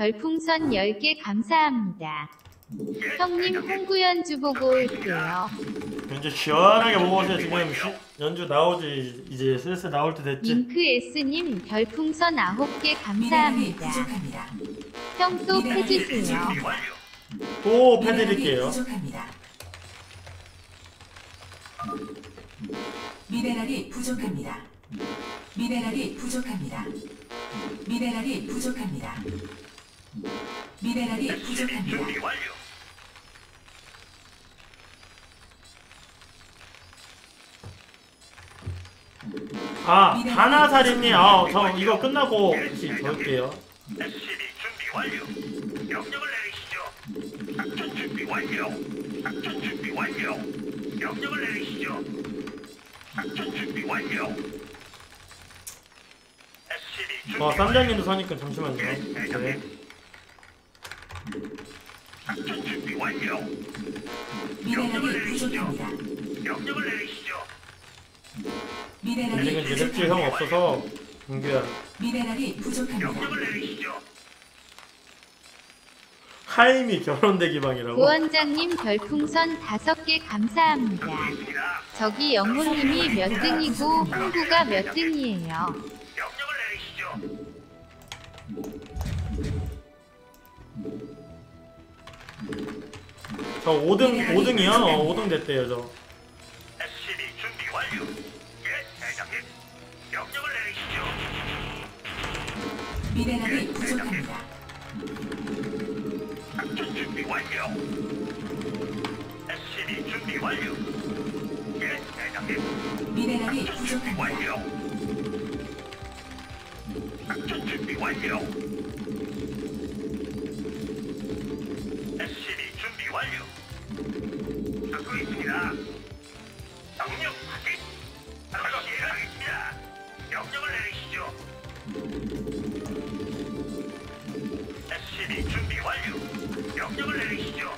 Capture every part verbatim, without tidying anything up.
별풍선 열 개 감사합니다. 형님 홍구 연주 보고 올게요. 연주 시원하게 보고 오세요. 지금 시, 연주 나오지. 이제 슬슬 나올 때 됐지. 링크S님 별풍선 아홉 개 감사합니다. 형 또 패주세요. 또 패드릴게요. 미네랄이 부족합니다. 미네랄이 부족합니다. 미네랄이 부족합니다. 미네랄이 부족합니다. 아, 하나살인님, 아, 저 이거 끝나고 혹시 볼게요. 에스씨비 준비 완료. 명령을 내리시죠. 작전 준비 완료. 작전 준비 완료. 명령을 내리시죠. 작전 준비 완료. 에스씨비 준비 어, 완료. 쌈장님도 서니까 잠시만요. 네. 작전 준비 완료. 미네랄이 부족합니다. 명령을 내리시죠. 미네랄이 아직은 이제 랩질 형 없어서 공규야. 미네랄이 부족합니다. 명령을 내리시죠. 하임이 결혼대 기방이라고? 고원장님 별풍선 다섯 개 감사합니다. 저기 영호님이 몇 등이고 홍구가 몇 등이에요. 명령을 내리시죠. 저 오 등, 오 등이요? 어, 오 등 됐대요, 저. 에스씨비 준비 완료. 예, 대장님. 명령을 내리시죠. 미네랄이 부족합니다. 작전 준비 완료. 에스씨비 준비 완료. 예, 대장님. 미네랄이 작전 준비 부족합니다. 완료. 작전 준비 완료. 에스씨비 준비 완료. 듣고 있습니다. 명령 확인. 바로 시행하겠습니다. 명령을 내리시죠. 에스씨비 준비 완료. 명령을 내리시죠.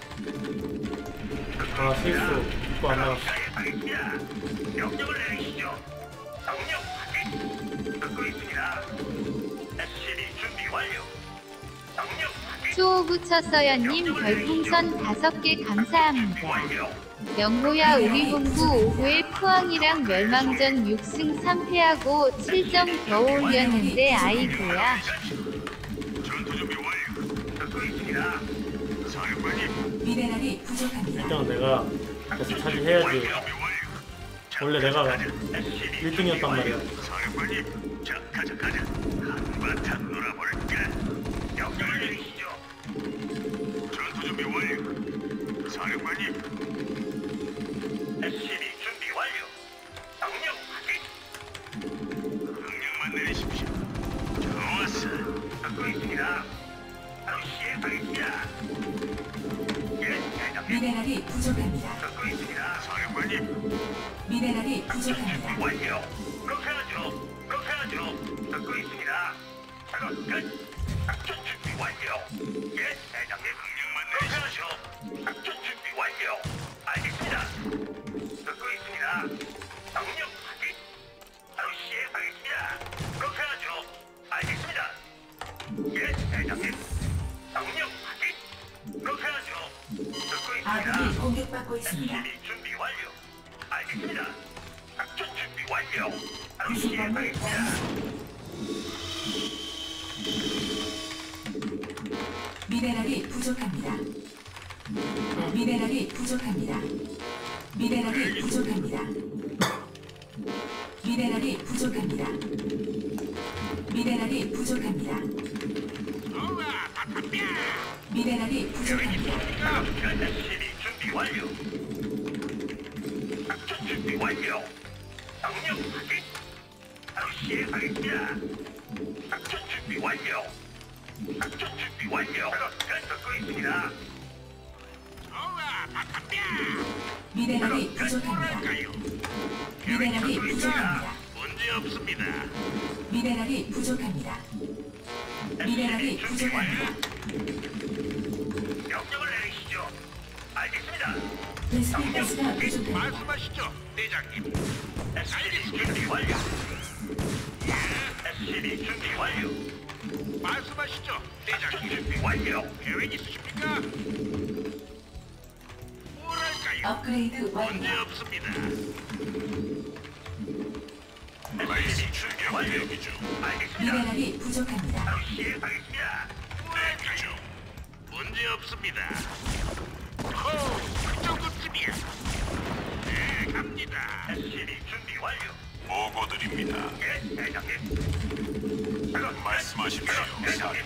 아, 실수. 이거 안 나갔어. 시행하겠습니다. 명령을 내리시죠. 명령 확인. 듣고 있습니다. 에스씨비 준비 완료. 명령 확인. 추오구처서연님 별풍선 다섯 개 감사합니다. 완료. 영호야 우리 홍구 오후에 포항이랑 멸망전 육 승 삼 패하고 칠 점 겨우 올렸는데 아이고야. 전투 준비 완료. 듣고 있습니다. 사령관님. 미네랄이 부족합니다. 일단 내가 계속 차지해야지. 준비 완료. 원래 내가 에스씨비 일 등이었단 말이야. 사령관님, 자, 가자, 가자. 한바탕 놀아볼까? 명령을 내리시죠. 전투 준비 완료. 사령관님. 에스씨비 준비 완료. 명령 확인. 명령만 내리십시오. 좋았어. 듣고 있습니다. 바로 시행하겠습니다. 예, 대장님. 미네랄이 부족합니다. 듣고 있습니다. 사령관님. 미네랄이 준비 부족합니다. 완료. 그렇게 하죠. 그렇게 하죠. 듣고 있습니다. 작업 끝. 작전 준비 완료. 예, 대장님. 명령만 내리시죠. 작전 준비 완료. 알겠습니다. 듣고 있습니다. 명령 확인. 바로 시행하겠습니다. 그렇게 하죠. 알겠습니다. 예, 대장님. 명령 확인. 그렇게 하죠. 듣고 있습니다. 아군이 공격받고 있습니다. 준비 준비 완료. 알겠습니다. 작전 준비 완료. 바로 구성범을 시행하겠습니다. 완성. 미네랄이 부족합니다. 미네랄이 부족합니다. 미네랄이 부족합니다. 미네랄이 부족합니다. 미네랄이 부족합니다. 미네랄이 부족합니다. 에스씨비 준비 완료. 작전 준비 완료. 명령 확인. 바로 시행하겠습니다. 작전 준비 완료. 작전 준비 완료. 듣고 있습니다. 미네랄이 부족합니다. 미네랄이 부족합니다. 문제 없습니다. 미네랄이 부족합니다. 미네랄이 부족합니다. 명령을 내리시죠. 알겠습니다. 베스킨 가스가 부족합니다. 말씀하시죠, 대장님. 에스씨비 준비 완료. 에스씨비 준비 완료. 말씀하시죠, 대장님. 준비 완료. 계획 있으십니까? 뭐랄까요? 업그레이드 문제 완료. 없습니다. 말씀이 출격 대기 중. 알겠습니다. 미네랄이 부족합니다. 바로 시행하겠습니다. 대기 중. 문제 없습니다. 호, 그 정도쯤이야. 네, 갑니다. 에스시비 준비 완료. 보고드립니다. 예, 대장님. 작업 말씀하십시오, 대장님.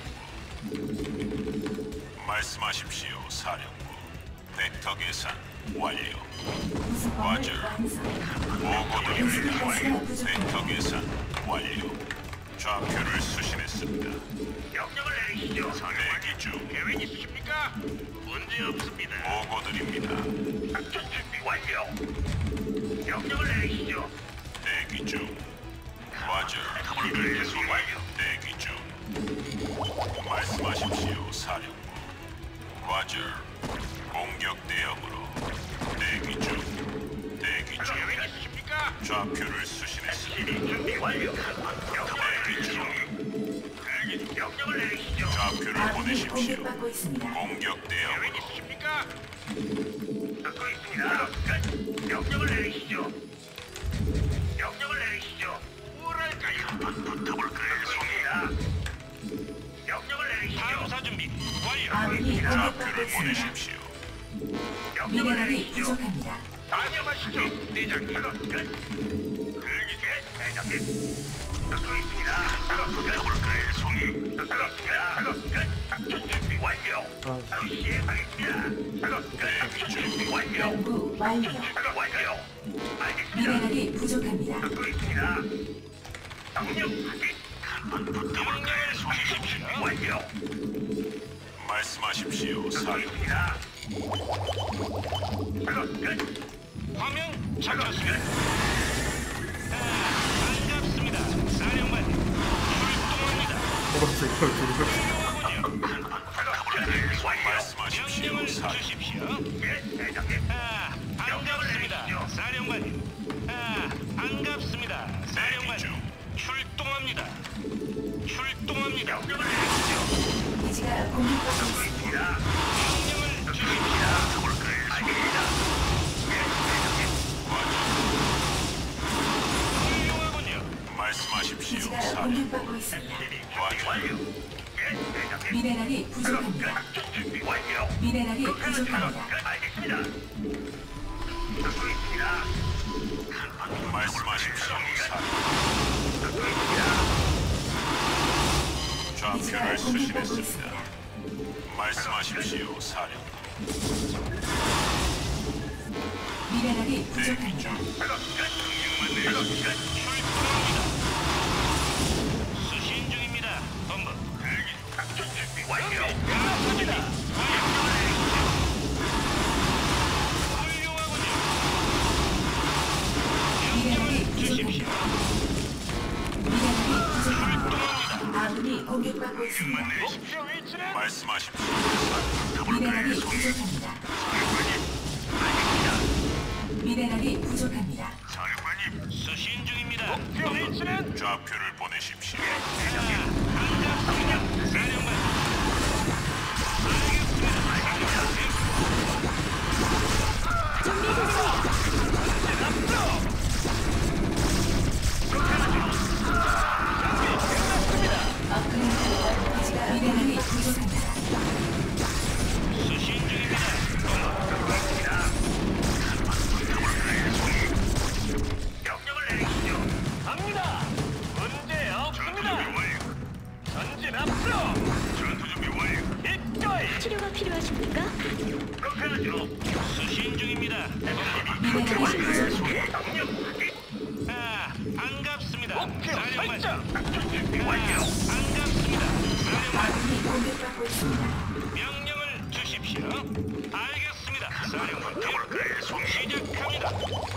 말씀하십시오, 사령부. 벡터 계산 완료. 구성범을 맞아. 완성. 보고드립니다. 가스가 부족합니다. 벡터 계산 완료. 좌표를 수신했습니다. 명령을 내리시죠. 대기 중. 계획 있으십니까? 문제 없습니다. 보고드립니다. 작전 준비 완료. 명령을 내리시죠. 대기 중. 과저. 준비 완료. 대기 중. 말씀하십시오, 사령부. 과저. 공격 대응으로. 대기 중. 대기 중. 계획 있으십니까? 좌표를 수신했습니다. 에스시비 준비 완료. 명령을 내리시죠. 대기 명령을 내리시죠. 좌표를 아군이 보내십시오. 공격받고 있습니다. 공격 계획 대응으로. 있으십니까? 듣고 있습니다. 끝. 명령을 내리시죠. 명령을 내리시죠. 뭐랄까요? 붙어볼까요, 송이야? 명령을 내리시죠. 탐사 준비 완료. 아군이 공격받고 좌표를 있습니다. 보내십시오. 명령을 미네랄이 내리시죠. 부족합니다. 안녕하시죠, 대장님. 끝. 그러기 끝, 대장님. 듣고 있습니다. 붙어볼까요, 송이? 듣고 있습니다. 끝. 작전 준비 완료. 아, 바로 시행하겠습니다. 끝. 작전 준비 완료. 연구 완료. 작업 완료. 알겠습니다. 미네랄이 부족합니다. 듣고 있습니다. 명령 확인. 한번 붙어볼까요, 송이? 준비 완료. 말씀하십시오, 듣고 사령부. 있습니다. 작업 끝. 화면 작업 잡혔습니다. 끝. 반갑습니다. 사령관님. 출동합니다. 먹었어 이걸 들고. 말씀하십시오, 명령을 사령부. 주십시오. 예, 대장님. 아, 반갑습니다. 사령관님. 아, 반갑습니다. 대기 사령관님. 중. 출동합니다. 출동합니다. 명령을 내리시죠. 기지가 공격받고 듣고 있습니다. 있습니다. 명령을 주십시오. 붙어볼까요, 송이? 예, 대장님. 훌륭하군요. 말씀하십시오, 기지가 사령부. 공격받고 있습니다. 준비 완료. 예, 대장님. 미네랄이 작업 부족합니다. 끝. 준비 완료. 미네랄이 작업 부족합니다. 끝. 알겠습니다. 듣고 있습니다. 말씀하십시오, 사령부. 듣고 있습니다. 기지가 좌표를 공격받고 수신했습니다. 있습니다. 말씀하십시오, 사령부. 미네랄이 대기 부족합니다. 중. 작업 끝. 명령만 내리시죠. 출동합니다. 수신 중입니다. 본부. 작전 준비 완료. 끝났습니다. 명령을 내리시죠. 훌륭하군요. 미네랄이 명령을 주십시오. 미네랄이 부족합니다. 출동합니다. 아군이 공격받고 있습니다. 목표 위치는 말씀하십시오. 미네랄이 부족합니다. 미네랄이 부족합니다. 사령관님. 수신 중입니다. 목표 위치는 좌표를 보내십시오. 반갑습니다. 사령관. 업그레이드 기지가 미네랄이 부족합니다. 수신 중입니다. 명령을 내리시죠. 갑니다. 문제 없습니다. 전진 앞으로. 전투 준비 완료. 이거이. 치료가 필요하십니까? 그렇게 하죠. 수신 중입니다. 미네랄이 부족합니다. 명령 확인. 아, 반갑습니다. 목표 사령관. 설정. 작전 준비 아, 완료. 반갑습니다. 사령관. 아군이 공격받고 있습니다. 명령을 주십시오. 알겠습니다. 사령관. 붙어볼까요, 송이? 시작합니다.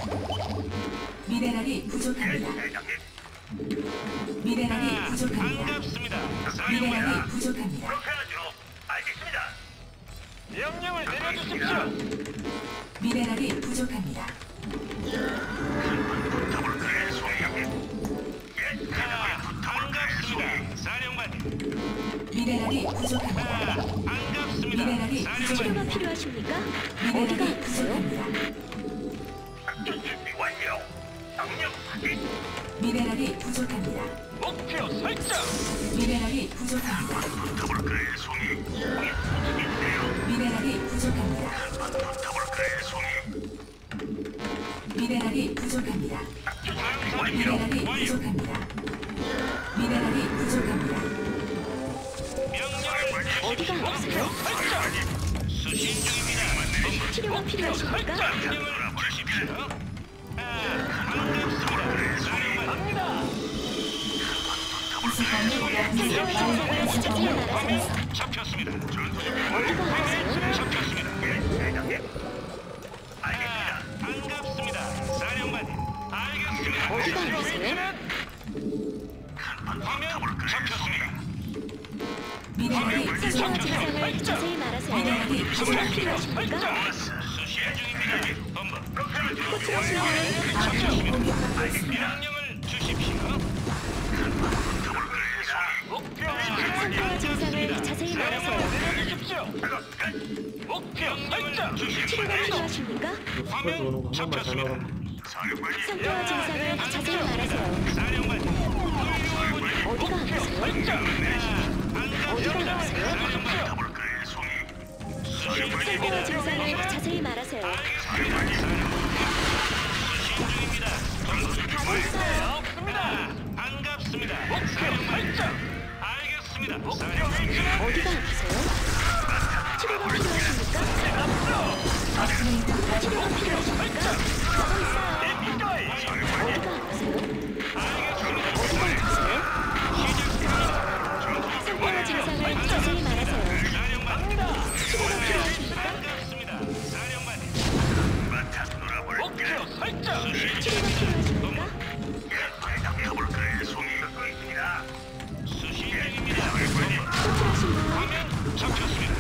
미네랄이 부족합니다. 대장님. 미네랄이 아, 부족합니다. 반갑습니다. 사령관. 미네랄이 부족합니다. 그렇게 하죠. 알겠습니다. 명령을 내려주십시오. 미네랄이 부족합니다. 붙어볼까요, 송이? 예, 아, 반갑습니다. 사령관. 사령관님. 미네랄이 부족합니다. 아, 반갑습니다. 미네랄이 사령관님. 치료가 필요하십니까? 어디가 미네랄이 아프세요? 부족합니다. 작전 준비 완료. 명령 확인. 미네랄이 부족합니다. 목표 설정. 미네랄이 부족합니다. 붙어볼까요, 송이? 송이 미네랄이 부족합니다. 붙어볼까요, 송이? 미네랄이 부족합니다. 사령관님. 미네랄이 완료. 부족합니다. 미네랄이 부족합니다. 명령을 어디가 목표 아프세요? 설정. 수신 중입니다. 치료가 필요하십니까? 명령을 주십시오. 아, 반갑습니다. 사령관. 갑니다. 상태와 증상을 자세히 말하세요. 잡혔습니다. 어디가 아프세요? 잡혔습니다. 대장님. 아, 반갑습니다. 사령관님. 알겠습니다. 어디가 아프세요? 화면 잡혔습니다. 미네랄이 상태와 부족합니다. 증상을 자세히 말하세요. 미네랄이 치료가 필요하십니까? 수신 중입니다. 본부. 호출하신 분은 아군이 공격받고 있습니다. 명령을 주십시오. 목표 상태와 증상을 자세히 말하세요. 내려주십시오. 목표 설정. 치료가 필요하십니까? 스쿼드 오는 거 한 번만 잘 나가면 상태와 증상을 자세히 말하세요. 사령관님. 어디가 아프세요? 설정. 어디가 아프세요? 붙어볼까요, 송이? 상태와 증상을 자세히 말하세요. 가고 있어요. 없습니다. 반갑습니다. 목표 설정. 알겠습니다. 목표 위치는 어디가 아프세요? 치료가 필요하십니까? 업그레이드 치료가 필요하십니까? 가고 있어요. 입가에 어디가 아프세요? 알겠습니다. 어디가 아프세요? 상태와 증상을 자세히 말하세요. 사령관입니다. 치료가 필요하십니까? 반갑습니다. 사령관님. 바탕 놀아볼. 목표 설정. 치료가 필요하십니까? 붙어볼까요, 송이? 듣고 있습니다. 수신 중입니다. 호출하신 분 화면 잡혔습니다.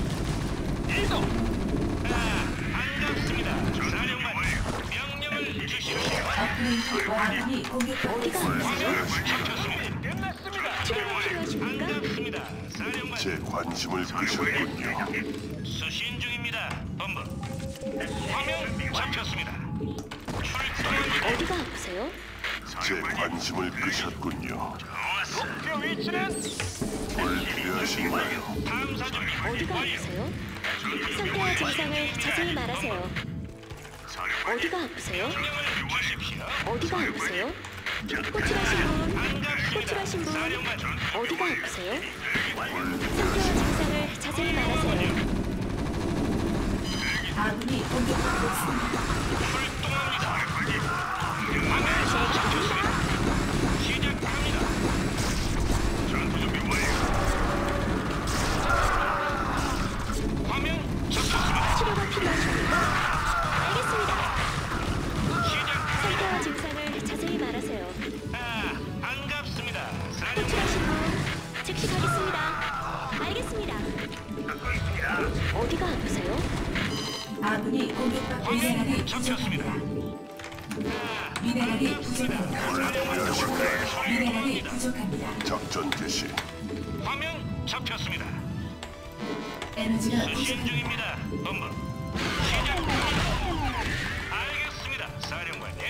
이동. 아, 반갑습니다. 사령관님. 명령을 주십시오. 업그레이드 아군이 공격받고 어디가 있습니다. 아프세요? 잡혔습니다. 끝났습니다. 치료가 필요하십니까? 반갑습니다. 사령관님. 제 관심을 끄셨군요. 수신 중입니다. 본부. 화면 잡혔습니다. 출동합니다. 어디가 아프세요? 제 관심을 끄셨군요. 목표 위치는 불필요하신가요? 탐사 중. 어디가 아프세요? 상태와 증상을 자세히 말하세요. 어디가 아프세요? 명령을 주십시오. 어디가 아프세요? 호출하신 분 반갑습니다. 호출하신 분 사령관님. 어디가 아프세요? 상태와 증상을 자세히 말하세요. 아군이 공격받고 있습니다. 출동합니다. 제가 갑니다. 시작합니다. 전투 준비 완료. 화면 잡혔습니다. 치료가 필요하십니까? 알겠습니다. 시작. 상태와 증상을 자세히 말하세요. 아, 반갑습니다. 사령관. 호출하신 분 즉시 가겠습니다. 알겠습니다. 어디가 아프세요? 아군이 공격받고 미네랄이 화면 잡혔습니다. 부족합니다. 아, 미네랄이 부족합니다. 불필요하신가요? 미네랄이 부족합니다. 작전 개시. 화면 잡혔습니다. 에너지가 수신 부족합니다. 중입니다. 본부. 시작합니다. 알겠습니다. 사령관님.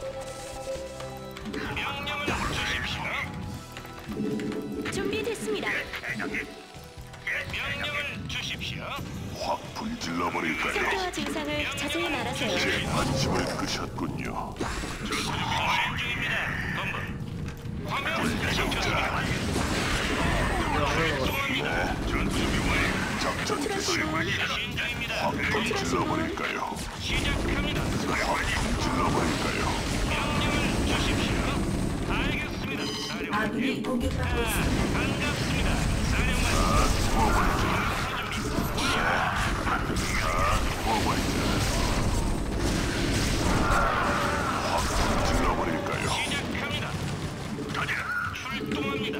명령을 주십시오. 준비됐습니다. 명령을 주십시오. 확 불질러 버릴까요? 상태와 증상을 자세히 말하세요. 제 관심을 끄셨군요. 수신 중입니다. 본부. 화면 잡혔습니다. 출동합니다. 작전 개시. 호출하신 분 수신 중입니다. 확 불질러 버릴까요? 시작합니다. 확 불질러 버릴까요? 명령을 주십시오. 알겠습니다. 사령관님. 아군이 공격받고 있습니다. 반갑습니다. 사령관님. 확 불질러 버릴까요? 시작합니다. 출동합니다.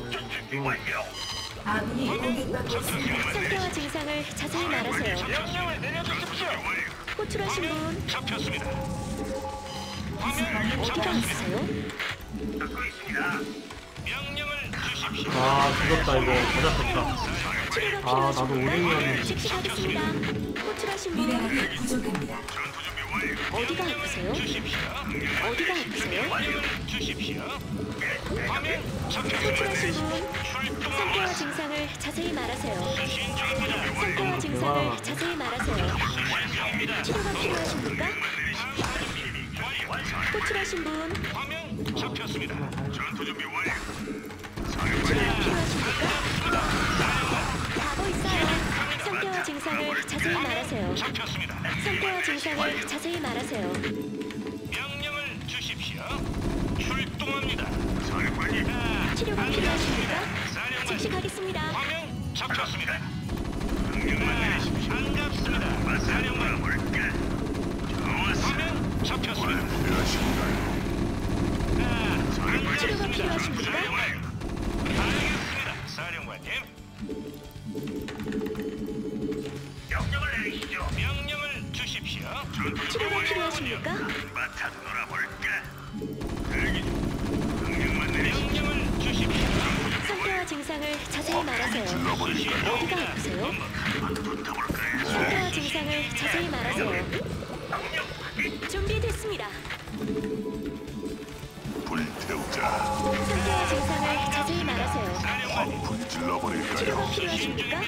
아군이 공격받고 있습니다. 상태와 증상을 자세히 말하세요. 명령을 내려주십시오. 호출하신 분 잡혔습니다. 화면 어디가 잡혔습니다. 아프세요? 명령을 주십시오. 아 죽었다 이거 가잡혔다. 치료가 아 나도 필요하십니까? 오링이었는데. 씩씩하겠습니다. 호출하신 분 미네랄이 부족합니다. 어디가 아프세요? 주십시오. 어디가 아프세요? 명령을 주십시오. 화면 잡혔습니다. 호출하신 분 출동 상태와 증상을 자세히 말하세요. 수신 중입니다. 상태와 증상을 자세히 말하세요. 수신 중입니다. 치료가 필요하십니까? 호출하신 분 화면 잡혔습니다. 전투 준비 완료. 치료가 필요하십니까? 가고 있어요. 상태와 증상을 자세히 말하세요. 잡혔습니다. 상태와 증상을 자세히 말하세요. 명령을 주십시오. 출동합니다. 아, 치료가 필요하십니까? 사령관 씩씩하겠습니다. 화면 잡혔습니다. 아, 반갑습니다. 사령관 화면 잡혔습니다. 필요하신가요? 아, 치료가 반갑습니다. 필요하십니까? 알겠습니다. 사령관님. 명령을 내리시죠. 명령을 주십시오. 치료가 필요하십니까? 바탕 놀아볼까? 대기 중. 명령만 내리시죠. 명령을 주십시오. 상태와 증상을 자세히 말하세요. 질러버릴까요? 어디가 아프세요? 상태와 증상을 자세히 말하세요. 준비됐습니다. 불태우자. 상태와 증상을 자세히 말하세요. 확 질러버릴까요? 치료가 필요하십니까?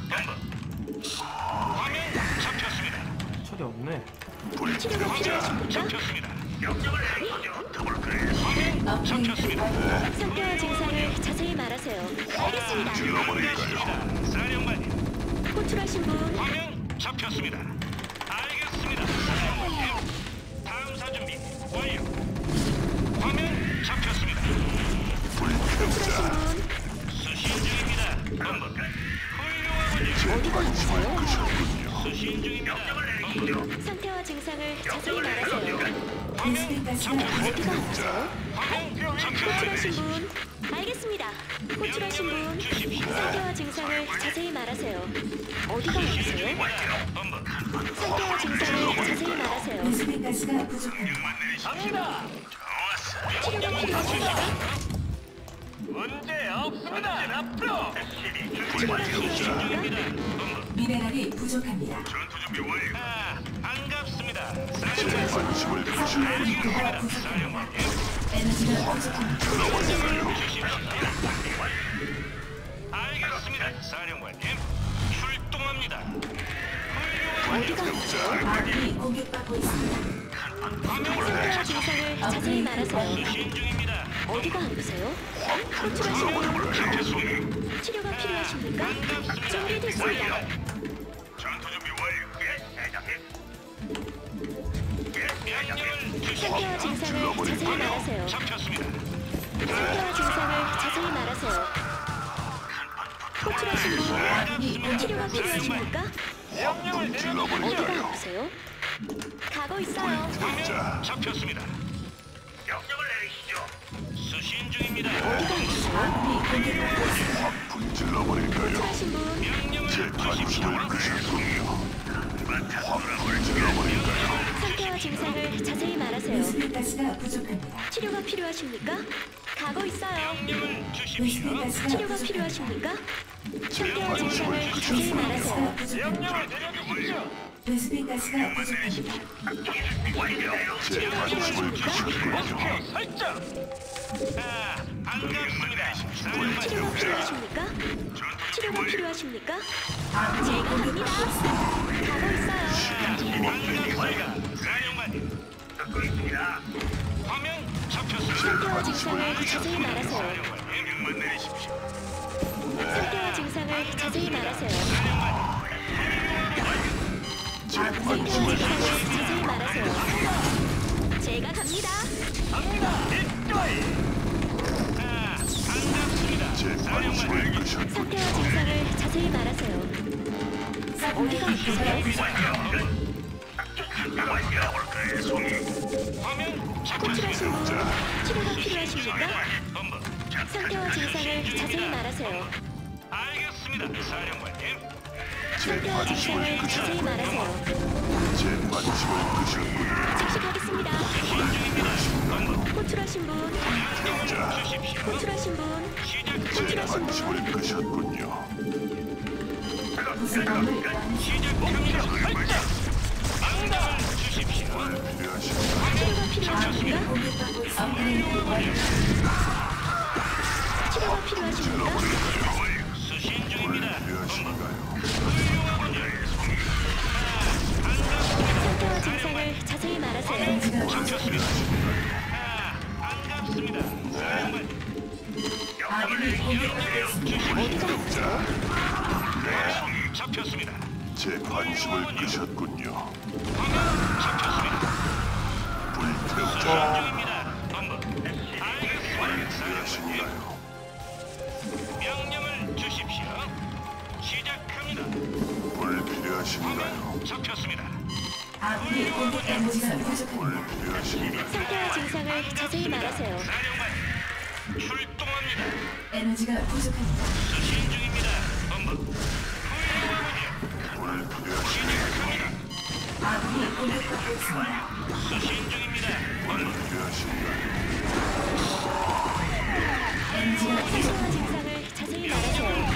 화면 잡혔습니다. 철이 없네. 치료가 불태우자. 필요하십니까? 잡혔습니다. 명령을 내리시죠. 화면 잡혔습니다. 상태와 증상을 자세히 말하세요. 알겠습니다. 질러버릴까요? 사령관님. 호출하신 분 화면 잡혔습니다. 알겠습니다. 사령관님. 탐사 준비 완료. 화면 잡혔습니다. 호출하신 분 수신 중입니다. 본부. 훌륭하군요. 어디가 아프세요? 그셨군요. 수신 중입니다. 본부. 상태와 증상을 자세히 말하세요. 베스핀 가스가 어디가 아프세요? 화면 잡혔습니다. 호출하신 분 알겠습니다. 호출하신 분 상태와 증상을 자세히 말하세요. 어디가 아프세요? 본부. 상태와 증상을 자세히 말하세요. 베스핀 가스가 부족합니다. 갑니다. 치료가 필요하십니까? 문제 없습니다. 앞으로. 치료가 필요하십니까? 미네랄이 부족합니다. 전투 준비 완료. 아, 반갑습니다. 제 관심을 서플라이 주시는 디포가 부족합니다. 에너지가 부족합니다. 알겠습니다. 사령관님. 출동합니다. 어디가 아프세요? 아군이 공격받고 있습니다. 상태와 증상을 자세히 말하세요. 수신 중입니다. 어디가 아프세요? 호출하신 분 치료가 필요하십니까? 준비됐습니다. 전투 준비 완료. 예, 대장님. 예, 명령을 주십시오. 상태와 증상을 자세히 말하세요. 잡혔습니다. 상태와 증상을 자세히 말하세요. 호출하신 분 아군이 치료가 공격받고 필요하십니까? 명령을 어디가 질러버릴까요? 아프세요? 가고 있어요. 불태우자. 잡혔습니다. 명령을 내리시죠. 수신 중입니다. 어디가 아프세요? 아군이 공격받고 있습니다. 확 불질러버릴까요? 호출하신 분 명령을 제 주십시오. 관심을 끄셨군요. 확 불질러버릴까요? 상태와 증상을 자세히 말하세요. 베스핀 가스가 부족합니다. 치료가 필요하십니까? 가고 있어요. 명령을 주십시오. 베스핀 가스가 치료가 부족합니다. 필요하십니까? 상태와 증상을 자세히 말하세요. 명령을 내려주십시오. 베스핀 가스가 부족합니다. 제 관심을 끄셨군요. 설정. 아, 반갑습니다. 사령관. 치료가 필요하십니까? 치료가 필요하십니까? 아군이 제가 갑니다. 공격받고 있습니다. 가고 있어요. 반갑습니다. 사령관님. 듣고 있습니다. 화면 잡혔습니다. 상태와 증상을 자세히 말하세요. 사령관님, 명만 내리십시오. 상태와 증상을 자세히 말하세요. 제 상태와 관심을 증상을 자세히 말하세요. 제가 갑니다. 아, 반갑습니다. 제 관심을 끄셨군요. 상태와 증상을 자세히 말하세요. 어디가 아프세요? 화면 호출하신 분 치료가 필요하십니까? 본부. 상태와 증상을 자세히 말하세요. 알겠습니다. 사령관님. 상태와 증상을 자세히 말하세요. 제 관심을 끄셨군요. 즉시 가겠습니다. 호출하신 분, 자, 호출하신 분, 제 호출하신 관심을 분, 끄셨군요. 구성함을 뭘 필요하신가요? 치료가 필요하십니까? 공격받고 있습니다. 치료가 필요하십니까? 수신 중입니다. 필요하신가요? 상태와 증상을 자세히 말하세요. 에너지가 반갑습니다. 사령관. 아군이 공격받고 있습니다. 어디가 아프세요? 잡혔습니다. 제 관심을 끄셨군요. 잡혔습니다. 불태우자. 중입니다. 본부. 알겠습니다. 필요하신가요? 명령을 주십시오. 시작합니다. 불 필요하신가요? 잡혔습니다. 아군이 공격 에너지가 부족합니다. 불 필요하신가요? 상태와 증상을 자세히 말하세요. 사령관. 출동합니다. 에너지가 부족합니다. 수신 중입니다. 본부. 불 필요하신가요? 아군이 공격받고 있습니다. 수신 중입니다. 본부. 필요하신가요? 에너지가 상태와 증상을 자세히 말하세요.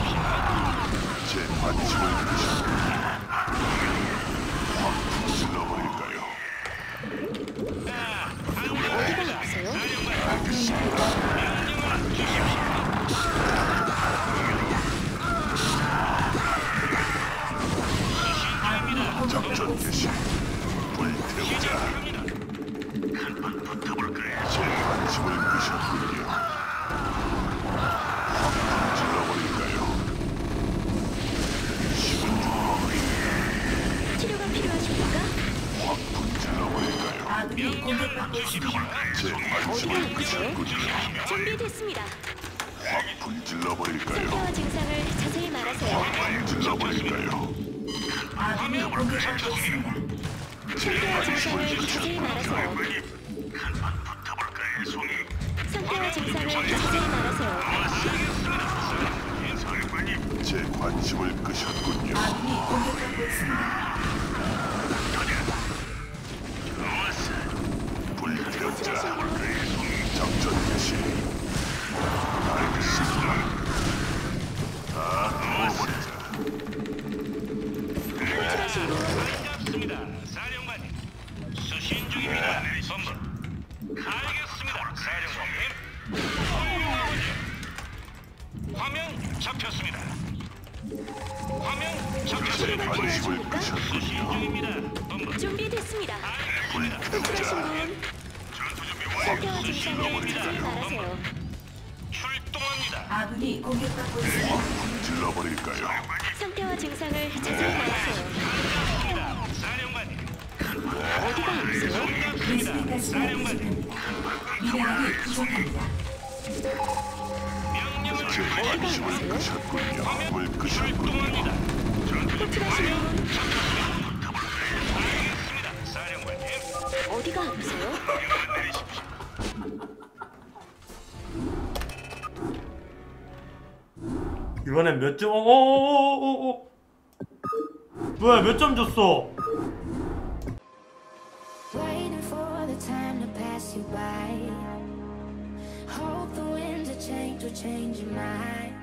제 관심을 끄셨군요. 확 질러버릴까요? 어디가 아프세요? 작전 개시. 불태우자. 제 관심을 끄셨군요. 확 질러버릴까요? 식은 죽어. 치료가 필요하십니까? 확 불질러버릴까요? 아군이 공격받고 있습니다. 제 어디가 관심을 아프세요? 끄셨군요. 준비됐습니다. 확 불질러버릴까요? 상태와 증상을 자세히 말하세요. 확 불질러버릴까요? 아군이 공격받고 있습니다. 상태와 증상을 자세히 말하세요. 상태와 증상을 자세히 말하세요. 제 관심을 끄셨군요. 아군이 공격받고 있습니다. 불태우자. 작전 개시. 알겠습니다. 다 넣어버리자. 호출하신 분, 반갑습니다. 사령관님. 수신 중입니다. 본부. 알겠습니다. 사령관님. 화면 잡혔습니다. 화면 제 잡혔습니다. 관심을 필요하십니까? 수신 끄셨군요. 중입니다. 본부. 준비됐습니다. 호출하신 불태우자. 분, 상태와 증상을 자세히 말하세요. 출동합니다. 아군이 공격받고 있습니다. 불질러버릴까요? 상태와 증상을 자세히 말하세요. 사령관님. 어디가 아프세요? 베스핀 가스가 부족합니다. 미네랄이 부족합니다. 명령을 제 관심을 끄셨군요. 물 끄셨군요. 출동합니다. 호출하신 분, 알겠습니다. 사령관님. 어디가 아프세요? 이번엔 몇 점? 어어어어어 뭐야 몇 점 줬어? Waiting for the time to pass you by. Hope the winds of change will change your mind.